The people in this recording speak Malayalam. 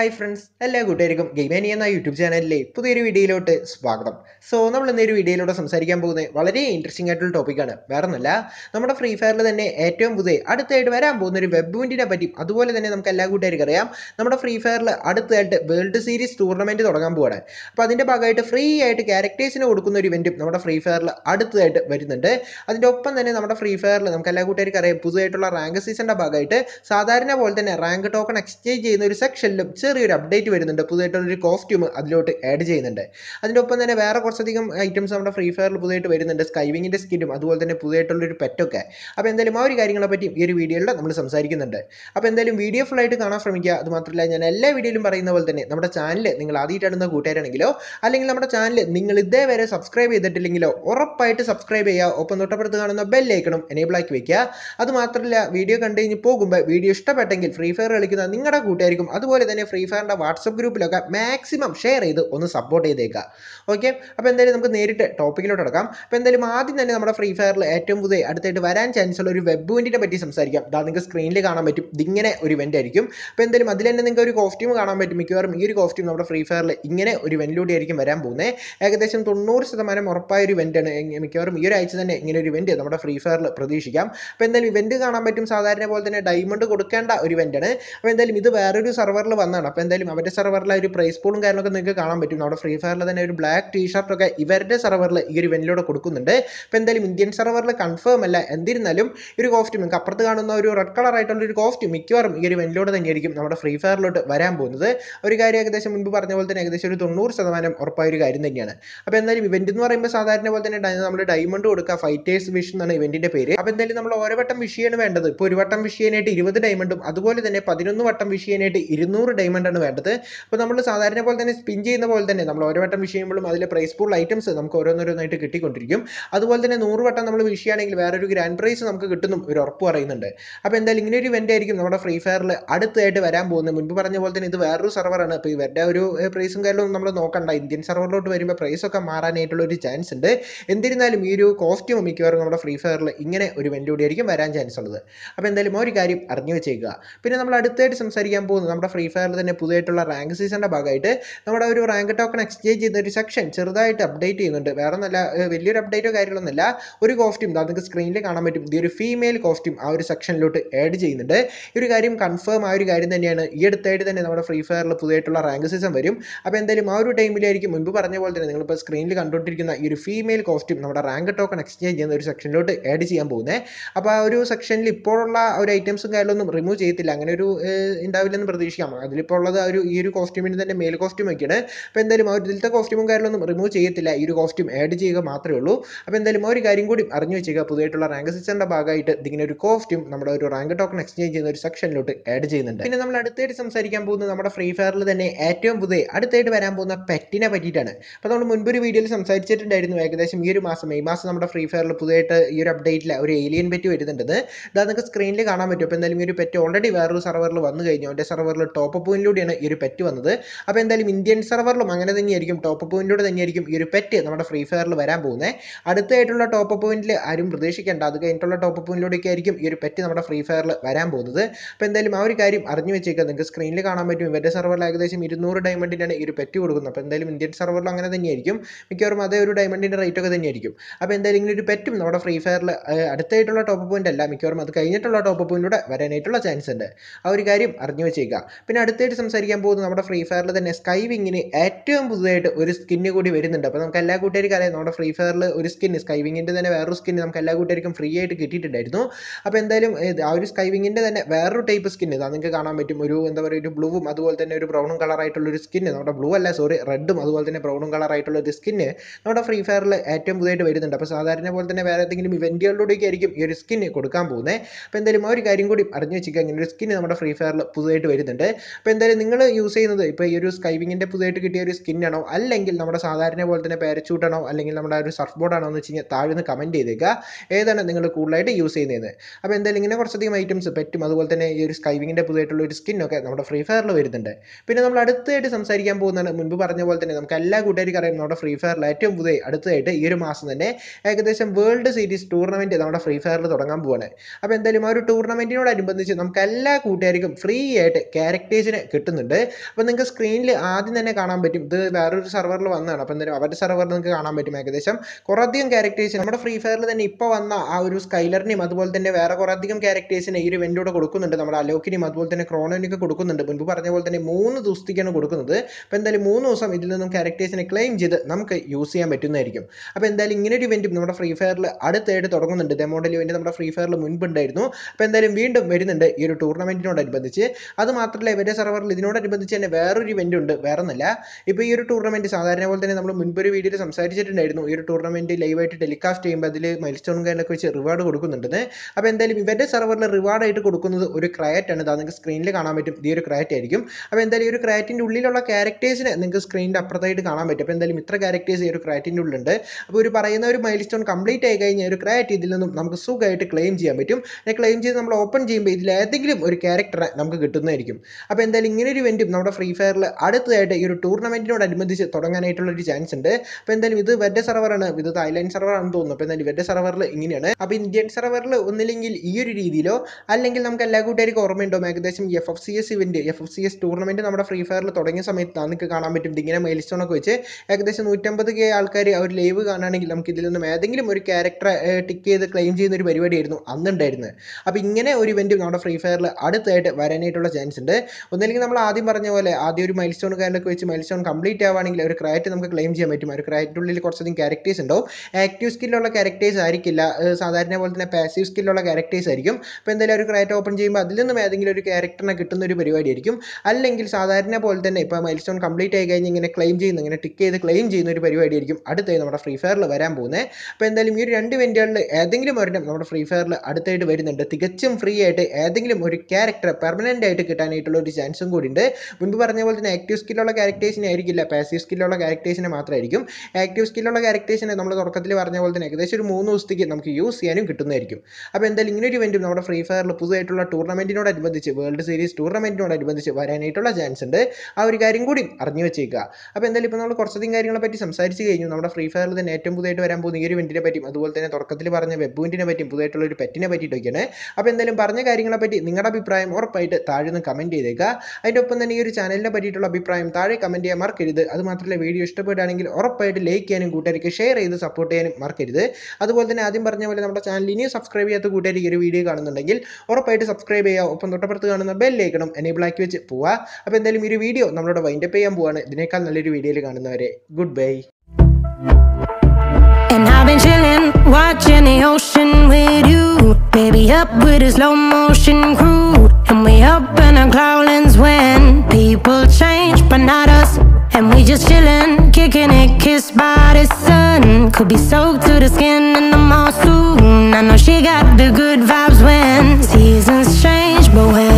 Hi friends, എല്ലാ കൂട്ടുകാർക്കും ഗെയിമേനി എന്ന യൂട്യൂബ് ചാനലിലെ പുതിയൊരു വീഡിയോയിലോട്ട് സ്വാഗതം. നമ്മൾ ഇന്നൊരു വീഡിയോയിലൂടെ സംസാരിക്കാൻ പോകുന്നത് വളരെ ഇൻട്രസ്റ്റിംഗ് ആയിട്ടുള്ള ടോപ്പിക്കാണ്. വേറെ ഒന്നല്ല, നമ്മുടെ ഫ്രീ ഫയറിൽ തന്നെ ഏറ്റവും പുതിയ അടുത്തായിട്ട് വരാൻ പോകുന്ന ഒരു വെബ് ഇവന്റിനെ പറ്റി, അതുപോലെ തന്നെ നമുക്ക് എല്ലാ കൂട്ടുകാർക്കും അറിയാം നമ്മുടെ ഫ്രീ ഫയറിൽ അടുത്തായിട്ട് വേൾഡ് സീരീസ് ടൂർണമെന്റ് തുടങ്ങാൻ പോവാണ്. അപ്പോൾ അതിന്റെ ഭാഗമായിട്ട് ഫ്രീ ആയിട്ട് ക്യാരക്ടേഴ്സിന് കൊടുക്കുന്ന ഒരു ഇവന്റും നമ്മുടെ ഫ്രീ ഫയറിൽ അടുത്തായിട്ട് വരുന്നുണ്ട്. അതിന്റെ ഒപ്പം തന്നെ നമ്മുടെ ഫ്രീ ഫയറിൽ നമുക്ക് എല്ലാ കൂട്ടുകാർക്കും അറിയാം പുതിയതായിട്ടുള്ള റാങ്ക് സീസണിന്റെ ഭാഗമായിട്ട് സാധാരണ പോലെ തന്നെ റാങ്ക് ടോക്കൺ എക്സ്ചേഞ്ച് ചെയ്യുന്ന ഒരു സെക്ഷനിലും ചെറിയൊരു അപ്ഡേറ്റ് വരുന്നുണ്ട്. പുതിയതായിട്ടുള്ളൊരു കോസ്റ്റ്യൂം അതിലോട്ട് ആഡ് ചെയ്യുന്നുണ്ട്. അതിൻ്റെ ഒപ്പം തന്നെ വേറെ കുറച്ചധികം ഐറ്റംസ് നമ്മുടെ ഫ്രീ ഫയറിൽ പുതിയതായിട്ട് വരുന്നുണ്ട്. സ്കൈവിങ്ങിൻ്റെ സ്കിന്നും അതുപോലെ തന്നെ പുതിയതായിട്ടുള്ളൊരു പെറ്റൊക്കെ. അപ്പോൾ എന്തായാലും ആ ഒരു കാര്യങ്ങളെ പറ്റി ഈ ഒരു വീഡിയോയിൽ നമ്മൾ സംസാരിക്കുന്നുണ്ട്. അപ്പോൾ എന്തായാലും വീഡിയോ ഫുൾ ആയിട്ട് കാണാൻ ശ്രമിക്കുക. അതുമാത്രമല്ല, ഞാൻ എല്ലാ വീഡിയോയിലും പറയുന്ന പോലെ തന്നെ നമ്മുടെ ചാനൽ നിങ്ങൾ ആദ്യമായിട്ടാണ് കൂട്ടുകാരാണെങ്കിലോ അല്ലെങ്കിൽ നമ്മുടെ ചാനൽ നിങ്ങൾ ഇതേവരെ സബ്സ്ക്രൈബ് ചെയ്തിട്ടില്ലെങ്കിലോ ഉറപ്പായിട്ട് സബ്സ്ക്രൈബ് ചെയ്യുക. ഒപ്പം തൊട്ടപ്പുറത്ത് കാണുന്ന ബെല്ലൈക്കണും എനേബിൾ ആക്കി വെക്കുക. അതുമാത്രമല്ല, വീഡിയോ കണ്ടു കഴിഞ്ഞ് പോകുമ്പോൾ വീഡിയോ ഇഷ്ടപ്പെട്ടെങ്കിൽ ഫ്രീ ഫയർ കളിക്കുന്ന നിങ്ങളുടെ കൂട്ടുകാർക്കും അതുപോലെ തന്നെ ഫ്രീ ഫയറിൻ്റെ വാട്സപ്പ് ഗ്രൂപ്പിലൊക്കെ മാക്സിമം ഷെയർ ചെയ്ത് ഒന്ന് സപ്പോർട്ട് ചെയ്തേക്കുക. ഓക്കെ, അപ്പോൾ എന്തായാലും നമുക്ക് നേരിട്ട് ടോപ്പിക്കിലോട്ട് കിടക്കാം. അപ്പോൾ എന്തായാലും ആദ്യം തന്നെ നമ്മുടെ ഫ്രീ ഫയറിൽ ഏറ്റവും പുതിയ അടുത്തായിട്ട് വരാൻ ചാൻസ് ഉള്ള ഒരു വെബ് ഇവന്റിനെ പറ്റി സംസാരിക്കാം. അതാ നിങ്ങൾക്ക് സ്ക്രീനിൽ കാണാൻ പറ്റും, ഇതിങ്ങനെ ഒരു ഇവന്റ് ആയിരിക്കും. അപ്പോൾ എന്തായാലും അതിൽ തന്നെ നിങ്ങൾക്ക് ഒരു കോസ്റ്റ്യൂം കാണാൻ പറ്റും. മിക്കവാറും ഈ ഒരു കോസ്റ്റ്യൂം നമ്മുടെ ഫ്രീ ഫയറിൽ ഇങ്ങനെ ഒരു ഇവന്റിലൂടെ ആയിരിക്കും വരാൻ പോകുന്നത്. ഏകദേശം 90% ഉറപ്പായ ഒരു ഇവന്റാണ്. മിക്കവാറും ഈ ഒരു ആഴ്ച തന്നെ ഇങ്ങനെ ഒരു ഇവന്റ് നമ്മുടെ ഫ്രീ ഫയറിൽ പ്രതീക്ഷിക്കാം. അപ്പോൾ എന്തായാലും ഇവന്റ് കാണാൻ പറ്റും. സാധാരണ പോലെ തന്നെ ഡയമണ്ട് കൊടുക്കേണ്ട ഒരു ഇവന്റാണ്. അപ്പോൾ എന്തായാലും ഇത് വേറൊരു സെർവറിൽ വന്നതാണ്. അപ്പോൾ എന്തായാലും അവരുടെ സെർവറിലെ ഒരു പ്രൈസ് പൂളും കാര്യങ്ങളൊക്കെ നിങ്ങൾക്ക് കാണാൻ പറ്റും. നമ്മുടെ ഫ്രീ ഫയറിൽ തന്നെ ഒരു ബ്ലാക്ക് ടീഷർട്ടൊക്കെ ഇവരുടെ സെർവറിൽ ഈ ഒരു ഇവന്റിലൂടെ കൊടുക്കുന്നുണ്ട്. അപ്പോൾ എന്തായാലും ഇന്ത്യൻ സെർവറിൽ കൺഫേം അല്ല, എന്നിരുന്നാലും ഒരു കോസ്റ്റ്യൂം നിങ്ങൾക്ക് അപ്പുറത്ത് കാണുന്ന ഒരു റെഡ് കളർ ആയിട്ടുള്ള ഒരു കോസ്റ്റ്യൂം മിക്കവാറും ഈ ഒരു ഇവന്റിലൂടെ തന്നെയായിരിക്കും നമ്മുടെ ഫ്രീ ഫയറിലോട്ട് വരാൻ പോകുന്നത്. ഒരു കാര്യം ഏകദേശം മുൻപ് പറഞ്ഞ പോലെ തന്നെ ഏകദേശം ഒരു 90% ഉറപ്പായ ഒരു കാര്യം തന്നെയാണ്. അപ്പോൾ എന്തായാലും ഇവന്റ് എന്ന് പറയുമ്പോൾ സാധാരണ പോലെ തന്നെ നമ്മൾ ഡയമണ്ട് കൊടുക്കുക, ഫൈറ്റേഴ്സ് വിഷ് എന്നാണ് ഇവന്റിന്റെ പേര്. അപ്പോൾ എന്തായാലും നമ്മൾ ഓരോ വട്ടം വിഷയാണ് വേണ്ടത്. ഇപ്പോൾ ഒരു വട്ടം വിഷയാനായിട്ട് 20 ഡയമണ്ടും അതുപോലെ തന്നെ 11 വട്ടം വിഷയാനായിട്ട് 200 ഡയമണ്ടാണ് വേണ്ടത്. അപ്പോൾ നമ്മൾ സാധാരണ പോലെ തന്നെ സ്പിൻ ചെയ്യുന്ന പോലെ തന്നെ നമ്മൾ ഓരോ വട്ടം വിഷ് ചെയ്യുമ്പോഴും അതിലെ പ്രൈസ് പൂൾ ഐറ്റംസ് നമുക്ക് ഓരോന്നോരോന്നായിട്ട് കിട്ടിക്കൊണ്ടിരിക്കും. അതുപോലെ തന്നെ 100 വട്ടം നമ്മൾ വിഷയാണെങ്കിൽ വേറൊരു ഗ്രാൻഡ് പ്രൈസ് നമുക്ക് കിട്ടുന്നു ഒരു ഉറപ്പ് പറയുന്നുണ്ട്. അപ്പോൾ എന്തായാലും ഇങ്ങനെ ഒരു ഇവന്റ് ആയിരിക്കും നമ്മുടെ ഫ്രീ ഫയറിൽ അടുത്തായിട്ട് വരാൻ പോകുന്നത്. മുൻപ് പറഞ്ഞ പോലെ തന്നെ ഇത് വേറൊരു സെർവറാണ്. അപ്പോൾ ഇവരുടെ ഒരു പ്രൈസും കാര്യങ്ങളും നമ്മൾ നോക്കണ്ട. ഇന്ത്യൻ സെർവറിലോട്ട് വരുമ്പോൾ പ്രൈസൊക്കെ മാറാനായിട്ടുള്ള ഒരു ചാൻസ് ഉണ്ട്. എന്നിരുന്നാലും ഈ ഒരു കോസ്റ്റ്യൂം മിക്കവാറും നമ്മുടെ ഫ്രീ ഫയറിൽ ഇങ്ങനെ ഒരു ഇവന്റിലൂടെ ആയിരിക്കും വരാൻ ചാൻസ് ഉള്ളത്. അപ്പോൾ എന്തായാലും ഒരു കാര്യം അറിഞ്ഞു വെച്ചേക്കുക. പിന്നെ നമ്മൾ അടുത്തായിട്ട് സംസാരിക്കാൻ പോകുന്നത് നമ്മുടെ ഫ്രീ ഫയറിൽ തന്നെ പുതിയതായിട്ടുള്ള റാങ്ക് സീസണിന്റെ ഭാഗമായിട്ട് നമ്മുടെ ഒരു റാങ്ക് ടോക്കൺ എക്സ്ചേഞ്ച് ചെയ്യുന്ന ഒരു സെക്ഷൻ ചെറുതായിട്ട് അപ്ഡേറ്റ് ചെയ്യുന്നുണ്ട്. വേറെ നല്ല വലിയൊരു അപ്ഡേറ്റോ കാര്യങ്ങളൊന്നുമില്ല. ഒരു കോസ്റ്റ്യൂം നിങ്ങൾക്ക് സ്ക്രീനിൽ കാണാൻ പറ്റും. ഈ ഒരു ഫീമെയിൽ കോസ്റ്റ്യൂം ആ ഒരു സെക്ഷനിലോട്ട് ആഡ് ചെയ്യുന്നുണ്ട്. ഈ ഒരു കാര്യം കൺഫേം ആയ ഒരു കാര്യം തന്നെയാണ്. ഈ അടുത്തായിട്ട് തന്നെ നമ്മുടെ ഫ്രീ ഫയറിൽ പുതിയതായിട്ടുള്ള റാങ്ക് സീസൺ വരും. അപ്പോൾ എന്തായാലും ആ ഒരു ടൈമിലായിരിക്കും മുൻപ് പറഞ്ഞ പോലെ തന്നെ നിങ്ങളിപ്പോൾ സ്ക്രീനിൽ കണ്ടുകൊണ്ടിരിക്കുന്ന ഈ ഒരു ഫീമെയിൽ കോസ്റ്റ്യൂം നമ്മുടെ റാങ്ക് ടോക്കൺ എക്സ്ചേഞ്ച് ചെയ്യുന്ന ഒരു സെക്ഷനിലോട്ട് ആഡ് ചെയ്യാൻ പോകുന്നത്. അപ്പോൾ ആ ഒരു സെക്ഷനിൽ ഇപ്പോഴുള്ള ഒരു ഐറ്റംസും കാര്യങ്ങളൊന്നും റിമൂവ് ചെയ്യത്തില്ല. അങ്ങനെ ഒരു ഉണ്ടാവില്ലെന്ന് പ്രതീക്ഷിക്കാം. അതിലിപ്പോൾ ഉള്ളത് ഈ ഒരു കോസ്റ്റ്യൂമിന് തന്നെ മെയിൽ കോസ്റ്റ്യൂം ഒക്കെയാണ്. അപ്പോൾ എന്തായാലും ആ ഇതിലത്തെ കോസ്റ്റ്യൂമും കാര്യങ്ങളൊന്നും റിമൂവ് ചെയ്യത്തില്ല. ഈ ഒരു കോസ്റ്റ്യൂം ആഡ് ചെയ്യുക മാത്രമേ ഉള്ളൂ. അപ്പോൾ എന്തായാലും ഒരു കാര്യം കൂടി അറിഞ്ഞു വെച്ചേക്കുക. പുതിയതായിട്ടുള്ള റാങ്ക് സീസണിന്റെ ഭാഗമായിട്ട് ഇതിങ്ങനെ ഒരു കോസ്റ്റ്യൂം നമ്മുടെ ഒരു റാങ്ക് ടോക്കൺ എക്സ്ചേഞ്ച് ചെയ്യുന്ന ഒരു സെക്ഷനിലോട്ട് ആഡ് ചെയ്യുന്നുണ്ട്. പിന്നെ നമ്മൾ അടുത്തായിട്ട് സംസാരിക്കാൻ പോകുന്നത് നമ്മുടെ ഫ്രീ ഫയറിൽ തന്നെ ഏറ്റവും പുതിയ അടുത്തായിട്ട് വരാൻ പോകുന്ന പെറ്റിനെ പറ്റിയിട്ടാണ്. അപ്പോൾ നമ്മൾ മുൻപൊരു വീഡിയോയിൽ സംസാരിച്ചിട്ടുണ്ടായിരുന്നു. ഏകദേശം ഈ ഒരു മാസം മെയ് മാസം നമ്മുടെ ഫ്രീ ഫയറിൽ പുതിയതായിട്ട് ഈ ഒരു അപ്ഡേറ്റിൽ ഒരു ഏലിയൻ പെറ്റ് വരുന്നുണ്ടെന്ന് ഇതാ നിങ്ങൾക്ക് സ്ക്രീനിൽ കാണാൻ പറ്റും. അപ്പോൾ എന്തായാലും ഈ ഒരു പെറ്റ് ഓൾറെഡി വേറൊരു സെർവറിൽ വന്നു കഴിഞ്ഞു. അവൻ്റെ സെർവറിൽ ടോപ്പ് പോയിന്റിലൂടെയാണ് ഈ ഒരു പെറ്റ് വന്നത്. അപ്പോൾ എന്തായാലും ഇന്ത്യൻ സെർവറിലും അങ്ങനെ തന്നെയായിരിക്കും, ടോപ്പ് പോയിന്റിലൂടെ തന്നെയായിരിക്കും ഈ ഒരു പെറ്റ് നമ്മുടെ ഫ്രീ ഫയറിൽ വരാൻ പോകുന്നത്. അടുത്തായിട്ടുള്ള ടോപ്പ് പോയിന്റിൽ ആരും പ്രതീക്ഷിക്കേണ്ട. അത് കഴിഞ്ഞിട്ടുള്ള ടോപ്പ് പോയിന്റിലൂടെയൊക്കെ ആയിരിക്കും ഈ ഒരു പെറ്റ് നമ്മുടെ ഫ്രീ ഫയറിൽ വരാൻ പോകുന്നത്. അപ്പോൾ എന്തായാലും ആ ഒരു കാര്യം അറിഞ്ഞു വെച്ചേക്കുക. നിങ്ങൾക്ക് സ്ക്രീനിൽ കാണാൻ പറ്റും ഇവരുടെ സെർവറിൽ ഏകദേശം 200 ഡയമണ്ടിനാണ് ഈ ഒരു പെറ്റ് കൊടുക്കുന്നത്. അപ്പോൾ എന്തായാലും ഇന്ത്യൻ സെർവറിൽ അങ്ങനെ തന്നെയായിരിക്കും, മിക്കവാറും അതേ ഒരു ഡയമണ്ടിൻ്റെ റേറ്റ് ഒക്കെ തന്നെയായിരിക്കും. അപ്പോൾ എന്തായാലും ഇങ്ങനെ ഒരു പെറ്റും നമ്മുടെ ഫ്രീ ഫയറിൽ അടുത്തായിട്ടുള്ള ടോപ്പ് പോയിന്റ് അല്ല, മിക്കവാറും അത് കഴിഞ്ഞിട്ടുള്ള ടോപ്പ് പോയിന്റിലൂടെ വരാനായിട്ടുള്ള ചാൻസ് ഉണ്ട്. ആ ഒരു കാര്യം അറിഞ്ഞു വെച്ചേക്കുക. പിന്നെ അടുത്തായിട്ട് സംസാരിക്കാൻ പോകുന്നത് നമ്മുടെ ഫ്രീ ഫയറിൽ തന്നെ സ്കൈവിങ്ങിന് ഏറ്റവും പുതുതായിട്ട് ഒരു സ്കിന്ന് കൂടി വരുന്നുണ്ട്. അപ്പോൾ നമുക്ക് എല്ലാ കൂട്ടുകാർക്കും അറിയാം നമ്മുടെ ഫ്രീ ഫയറിൽ ഒരു സ്കിൻ സ്കൈവിങ്ങിൻ്റെ തന്നെ വേറൊരു സ്കിൻ നമുക്ക് എല്ലാ കൂട്ടുകാർക്കും ഫ്രീ ആയിട്ട് കിട്ടിയിട്ടുണ്ടായിരുന്നു. അപ്പോൾ എന്തായാലും ആ ഒരു സ്കൈവിങ്ങിൻ്റെ തന്നെ വേറൊരു ടൈപ്പ് സ്കിൻ ഇതാ നിങ്ങൾക്ക് കാണാൻ പറ്റും. ഒരു എന്താ പറയുക, ഒരു ബ്ലൂവും അതുപോലെ തന്നെ ഒരു ബ്രൗണും കളറായിട്ടുള്ള ഒരു സ്കിന്ന്, നമ്മുടെ ബ്ലൂ അല്ല സോറി റെഡും അതുപോലെ തന്നെ ബ്രൗണും കളറായിട്ടുള്ള ഒരു സ്കിന്ന് നമ്മുടെ ഫ്രീ ഫയറിൽ ഏറ്റവും പുതുതായിട്ട് വരുന്നുണ്ട്. അപ്പോൾ സാധാരണ പോലെ തന്നെ വേറെ ഏതെങ്കിലും ഇവന്റുകളിലൂടെയൊക്കെ ആയിരിക്കും ഈ ഒരു സ്കിന്ന് കൊടുക്കാൻ പോകുന്നത്. അപ്പോൾ എന്തായാലും ഒരു കാര്യം കൂടി അറിഞ്ഞു വെച്ചിരിക്കുക, ഇങ്ങനെ ഒരു സ്കിന്ന് നമ്മുടെ ഫ്രീ ഫയറിൽ പുതുതായിട്ട് വരുന്നുണ്ട്. അപ്പോൾ എന്തായാലും നിങ്ങൾ യൂസ് ചെയ്യുന്നത് ഇപ്പോൾ ഈ ഒരു സ്കൈവിങ്ങിൻ്റെ പുതുതായിട്ട് കിട്ടിയ ഒരു സ്കിന്നാണോ അല്ലെങ്കിൽ നമ്മുടെ സാധാരണ പോലെ തന്നെ പാരച്യൂട്ടാണോ അല്ലെങ്കിൽ നമ്മുടെ ഒരു സർഫ് ബോർഡാണോ എന്ന് വെച്ച് കഴിഞ്ഞാൽ താഴെ നിന്ന് കമൻറ്റ് ചെയ്തേക്കുക ഏതാണ് നിങ്ങൾ കൂടുതലായിട്ട് യൂസ് ചെയ്യുന്നത്. അപ്പോൾ എന്തായാലും ഇങ്ങനെ കുറച്ചധികം ഐറ്റംസ് പറ്റും. അതുപോലെ തന്നെ ഈ ഒരു സ്കൈവിങ്ങിൻ്റെ പുതുതായിട്ടുള്ള ഒരു സ്കിന്നൊക്കെ നമ്മുടെ ഫ്രീ ഫയറിൽ വരുന്നുണ്ട്. പിന്നെ നമ്മൾ അടുത്തായിട്ട് സംസാരിക്കാൻ പോകുന്നതാണ് മുൻപ് പറഞ്ഞ പോലെ തന്നെ നമുക്ക് എല്ലാ കൂട്ടുകാർക്കും അറിയാം നമ്മുടെ ഫ്രീ ഫയറിൽ ഏറ്റവും പുതിയ അടുത്തായിട്ട് ഈ ഒരു മാസം തന്നെ ഏകദേശം വേൾഡ് സീരീസ് ടൂർണമെൻറ്റ് നമ്മുടെ ഫ്രീ ഫയറിൽ തുടങ്ങാൻ പോവാണ്. അപ്പോൾ എന്തായാലും ആ ഒരു ടൂർണമെൻറ്റിനോടനുബന്ധിച്ച് നമുക്ക് എല്ലാ കൂട്ടുകാർക്കും ഫ്രീ ആയിട്ട് ക്യാരക്ടേഴ്സിനെ കിട്ടുന്നുണ്ട്. അപ്പോൾ നിങ്ങൾക്ക് സ്ക്രീനിൽ ആദ്യം തന്നെ കാണാൻ പറ്റും, ഇത് വേറൊരു സെർവറിൽ വന്നതാണ്. അപ്പോൾ എന്തായാലും അവരുടെ സെർവറിൽ നിങ്ങൾക്ക് കാണാൻ പറ്റും ഏകദേശം കുറേയധികം ക്യാരക്ടേഴ്സ് നമ്മുടെ ഫ്രീ ഫയറിൽ തന്നെ ഇപ്പോൾ വന്ന ആ ഒരു സ്കൈലറിനെയും അതുപോലെ തന്നെ വേറെ കുറേയധികം ക്യാരക്ടേഴ്സിനെ ഈ ഒരു ഇവന്റിലൂടെ കൊടുക്കുന്നുണ്ട്. നമ്മുടെ അലോക്കിനെയും അതുപോലെ തന്നെ ക്രോണോനൊക്കെ കൊടുക്കുന്നുണ്ട്. മുൻപ് പറഞ്ഞ പോലെ തന്നെ 3 ദിവസത്തേക്കാണ് കൊടുക്കുന്നത്. അപ്പോൾ എന്തായാലും 3 ദിവസം ഇതിൽ നിന്നും ക്യാരക്ടേഴ്സിനെ ക്ലെയിം ചെയ്ത് നമുക്ക് യൂസ് ചെയ്യാൻ പറ്റുന്നതായിരിക്കും. അപ്പോൾ എന്തായാലും ഇങ്ങനെ ഒരു ഇവന്റും നമ്മുടെ ഫ്രീ ഫയറിൽ അടുത്തായിട്ട് തുടങ്ങുന്നുണ്ട്. ഇതേ മോഡൽ ഇവന്റ് നമ്മുടെ ഫ്രീ ഫയറിൽ മുൻപുണ്ടായിരുന്നു. അപ്പോൾ എന്തായാലും വീണ്ടും വരുന്നുണ്ട് ഈ ഒരു ടൂർണമെന്റിനോടനുബന്ധിച്ച്. അത് മാത്രമല്ല ഇവരുടെ സെർവറിൽ ഇതിനോടനുബന്ധിച്ച് തന്നെ വേറൊരു ഇവന്റ് ഉണ്ട്. വേറൊന്നല്ല, ഇപ്പോൾ ഈ ഒരു ടൂർണമെന്റ് സാധാരണ പോലെ തന്നെ നമ്മൾ മുൻപൊരു വീഡിയോയിൽ സംസാരിച്ചിട്ടുണ്ടായിരുന്നു. ഈ ഒരു ടൂർണമെന്റ് ലൈവായിട്ട് ടെലികാസ്റ്റ് ചെയ്യുമ്പോൾ അതിൽ മൈൽ സ്റ്റോൺ കാര്യങ്ങളൊക്കെ വെച്ച് റിവാർഡ് കൊടുക്കുന്നുണ്ടെന്ന്. അപ്പോൾ എന്തായാലും ഇവരുടെ സെർവറിൽ റിവാർഡായിട്ട് കൊടുക്കുന്നത് ഒരു ക്രയറ്റ് ആണ്. അത് നിങ്ങൾക്ക് സ്ക്രീനിൽ കാണാൻ പറ്റും. ഈ ഒരു ക്രയറ്റ് ആയിരിക്കും. അപ്പോൾ എന്തായാലും ഈ ഒരു ക്രയറ്റിൻ്റെ ഉള്ളിലുള്ള ക്യാരക്ടേഴ്സിനെ നിങ്ങൾക്ക് സ്ക്രീനിൻ്റെ അപ്പുറത്തായിട്ട് കാണാൻ പറ്റും. അപ്പോൾ എന്തായാലും ഇത്ര ക്യാരക്ടേഴ്സ് ഈ ഒരു ക്രയറ്റിൻ്റെ ഉള്ളിലുണ്ട്. അപ്പോൾ ഒരു പറയുന്ന ഒരു മൈൽ സ്റ്റോൺ കംപ്ലീറ്റ് ആയി കഴിഞ്ഞാൽ ഒരു ക്രയറ്റ് ഇതിൽ നിന്നും നമുക്ക് സുഖമായിട്ട് ക്ലെയിം ചെയ്യാൻ പറ്റും. ക്ലെയിം ചെയ്ത് നമ്മൾ ഓപ്പൺ ചെയ്യുമ്പോൾ ഇതിൽ ഏതെങ്കിലും ഒരു ക്യാരക്ടറെ നമുക്ക് കിട്ടുന്നതായിരിക്കും. അപ്പോൾ എന്തായാലും ഇങ്ങനെ ഒരു ഇവന്റും നമ്മുടെ ഫ്രീ ഫയറിൽ അടുത്തതായിട്ട് ഈ ഒരു ടൂർണമെന്റിനോടനുബന്ധിച്ച് തുടങ്ങാനായിട്ടുള്ള ഒരു ചാൻസ് ഉണ്ട്. അപ്പോൾ എന്തായാലും ഇത് വെന്റെ സെർവറാണ്, ഇത് തായ്ലാൻഡ് സെർവറാണെന്ന് തോന്നുന്നു. അപ്പോൾ എന്തായാലും വെന്റെ സെർവറിൽ ഇങ്ങനെയാണ്. അപ്പോൾ ഇന്ത്യൻ സെർവറിൽ ഒന്നില്ലെങ്കിൽ ഈ ഒരു രീതിയിലോ അല്ലെങ്കിൽ നമുക്ക് എല്ലാ കൂട്ടുകാർക്കും ഓർമ്മയുണ്ടാവും ഏകദേശം FFCS ഇവന്റ് FFCS ടൂർണമെന്റ് നമ്മുടെ ഫ്രീ ഫയറിൽ തുടങ്ങിയ സമയത്ത് നിങ്ങൾക്ക് കാണാൻ പറ്റും ഇങ്ങനെ മൈൽ സ്റ്റോൺ ഒക്കെ വെച്ച് ഏകദേശം 150K ആൾക്കാർ ആ ഒരു ലൈവ് കാണുകയാണെങ്കിൽ നമുക്ക് ഇതിൽ നിന്നും ഏതെങ്കിലും ഒരു ക്യാരക്ടറെ ടിക്ക് ചെയ്ത് ക്ലെയിം ചെയ്യുന്ന ഒരു പരിപാടിയായിരുന്നു അന്നുണ്ടായിരുന്നത്. അപ്പോൾ ഇങ്ങനെ ഒരു ഇവന്റ് നമ്മുടെ ഫ്രീ ഫയറിൽ അടുത്തായിട്ട് വരാനായിട്ടുള്ള ചാൻസ് ഉണ്ട്. ഒന്നല്ലെങ്കിൽ നമ്മൾ ആദ്യം പറഞ്ഞ പോലെ ആദ്യം ഒരു മൈൽ സ്റ്റോൺ കാര്യങ്ങളൊക്കെ വെച്ച് മൈൽ സ്റ്റോൺ കംപ്ലീറ്റ് ആവുകയാണെങ്കിൽ ഒരു ക്രയറ്റ് നമുക്ക് ക്ലെയിം ചെയ്യാൻ പറ്റും. ആ ഒരു ക്രയറ്റിൻ്റെ ഉള്ളിൽ കുറച്ചധികം ക്യാരക്ടേഴ്സ് ഉണ്ടാവും. ആക്റ്റീവ് സ്കില്ലുള്ള ക്യാരക്ടേഴ്സ് ആയിരിക്കില്ല, സാധാരണ പോലെ തന്നെ പാസീവ് സ്കില്ലുള്ള ക്യാരക്ടേഴ്സ് ആയിരിക്കും. അപ്പോൾ എന്തായാലും ഒരു ക്രയറ്റ് ഓപ്പൺ ചെയ്യുമ്പോൾ അതിൽ നിന്നും ഏതെങ്കിലും ഒരു ക്യാരക്ടറിനെ കിട്ടുന്ന ഒരു പരിപാടിയായിരിക്കും. അല്ലെങ്കിൽ സാധാരണ പോലെ തന്നെ ഇപ്പോൾ മൈൽ സ്റ്റോൺ കംപ്ലീറ്റ് ആയി കഴിഞ്ഞ് ഇങ്ങനെ ക്ലെയിം ചെയ്യുന്ന ഇങ്ങനെ ടിക്ക് ചെയ്ത് ക്ലെയിം ചെയ്യുന്ന ഒരു പരിപാടിയായിരിക്കും അടുത്തായി നമ്മുടെ ഫ്രീ ഫയറിൽ വരാൻ പോകുന്നത്. അപ്പോൾ എന്തായാലും ഈ ഒരു 2 ഇവന്റുകളിൽ ഏതെങ്കിലും ഒരെണ്ണം നമ്മുടെ ഫ്രീ ഫയറിൽ അടുത്തായിട്ട് വരുന്നുണ്ട്. തികച്ചും ഫ്രീ ആയിട്ട് ഏതെങ്കിലും ഒരു ക്യാരക്ടർ പെർമനൻ്റ് ആയിട്ട് കിട്ടാനായിട്ടുള്ള ഒരു ചാൻസും കൂടി ഉണ്ട്. മുൻപ് പറഞ്ഞ പോലെ തന്നെ ആക്റ്റീവ് സ്കില്ലുള്ള ക്യാരക്ടേഴ്സിനെ ആയിരിക്കില്ല, പാസീവ് സ്കില്ലുള്ള ക്യാരക്ടേഴ്സിനെ മാത്രമായിരിക്കും. ആക്റ്റീവ് സ്കില്ലുള്ള ക്യാരക്ടേഴ്സിനെ നമ്മൾ തുടക്കത്തിൽ പറഞ്ഞ പോലെ തന്നെ ഏകദേശം ഒരു 3 ദിവസത്തേക്ക് നമുക്ക് യൂസ് ചെയ്യാനും കിട്ടുന്നതായിരിക്കും. അപ്പോൾ എന്തായാലും ഇങ്ങനെ ഒരു ഇവന്റും നമ്മുടെ ഫ്രീ ഫയറിൽ പുതുതായിട്ടുള്ള ടൂർണമെന്റിനോടനുബന്ധിച്ച് വേൾഡ് സീരീസ് ടൂർണമെന്റിനോടനുബന്ധിച്ച് വരാനായിട്ടുള്ള ചാൻസ് ഉണ്ട്. ആ ഒരു കാര്യം കൂടി അറിഞ്ഞു വെച്ചേക്കുക. അപ്പോൾ എന്തായാലും ഇപ്പോൾ നമ്മൾ കുറച്ചധികം കാര്യങ്ങളെ പറ്റി സംസാരിച്ച് കഴിഞ്ഞു. നമ്മുടെ ഫ്രീ ഫയറിൽ തന്നെ ഏറ്റവും പുതുതായിട്ട് വരാൻ പോകുന്ന ഈ ഒരു ഇവന്റിനെ പറ്റിയും അതുപോലെ തന്നെ തുടക്കത്തിൽ പറഞ്ഞ വെബ് ഇവന്റിനെ പറ്റിയും പുതുതായിട്ടുള്ള ഒരു പെറ്റിനെ പറ്റിയിട്ടൊക്കെയാണ്. അപ്പോൾ എന്തായാലും പറഞ്ഞ കാര്യങ്ങളെ പറ്റി നിങ്ങളുടെ അഭിപ്രായം ഉറപ്പായിട്ട് താഴെ നിന്ന് കമൻറ്റ് ചെയ്തേക്കുക. അതിൻ്റെ ഒപ്പം തന്നെ ഈ ഒരു ചാനലിനെ പറ്റിയിട്ടുള്ള അഭിപ്രായം താഴെ കമൻറ്റ് ചെയ്യാൻ മറക്കരുത്. അതുമാത്രമല്ല വീഡിയോ ഇഷ്ടപ്പെടുകയാണെങ്കിൽ ഉറപ്പായിട്ട് ലൈക്ക് ചെയ്യാനും കൂട്ടുകാർക്ക് ഷെയർ ചെയ്ത് സപ്പോർട്ട് ചെയ്യാനും മറക്കരുത്. അതുപോലെ തന്നെ ആദ്യം പറഞ്ഞ പോലെ നമ്മുടെ ചാനൽ ഇനിയും സബ്സ്ക്രൈബ് ചെയ്യാത്ത കൂട്ടുകാർ ഈ ഒരു വീഡിയോ കാണുന്നുണ്ടെങ്കിൽ ഉറപ്പായിട്ട് സബ്സ്ക്രൈബ് ചെയ്യുക. ഒപ്പം തൊട്ടപ്പുറത്ത് കാണുന്ന ബെല്ലൈക്കണം എനേബിൾ ആക്കി വെച്ച് പോവുക. അപ്പോൾ എന്തായാലും ഈ ഒരു വീഡിയോ നമ്മളോട് വൈൻഡപ്പ് ചെയ്യാൻ പോവാണ്. ഇതിനേക്കാൾ നല്ലൊരു വീഡിയോയിൽ കാണുന്നവരെ good bye. And I've been chillin', watching the ocean with you. Baby up with a slow motion crew. And we up in our clouds when people change, but not us. And we just chillin', kicking it, kissed by the sun. Could be soaked to the skin in the mall soon. I know she got the good vibes when seasons change, but when